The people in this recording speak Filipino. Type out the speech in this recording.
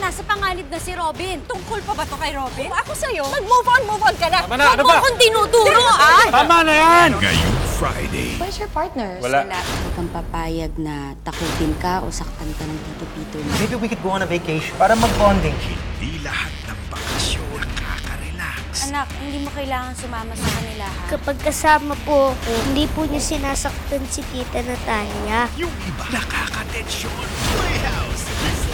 nasa panganib na si Robin. Tungkol pa ba to kay Robin? Kung ako sa'yo, Mag-move on ka na. Tama na, ano ba? Huwag kong dinuduro, ah! Tama na yan! Ngayong Friday. Where's your partner? Wala. Huwag kang papayag na takutin ka o saktan ka ng tito-pito mo. Maybe we could go on a vacation para mag-bonding. Hindi lahat ng bakasyon nakaka-relax. Anak, hindi mo kailangan sumama sa kanila, ha? Kapag kasama po ako, hindi po niya sinasaktan si Tita Natalia. Yung iba nakaka-tensyon. Playhouse.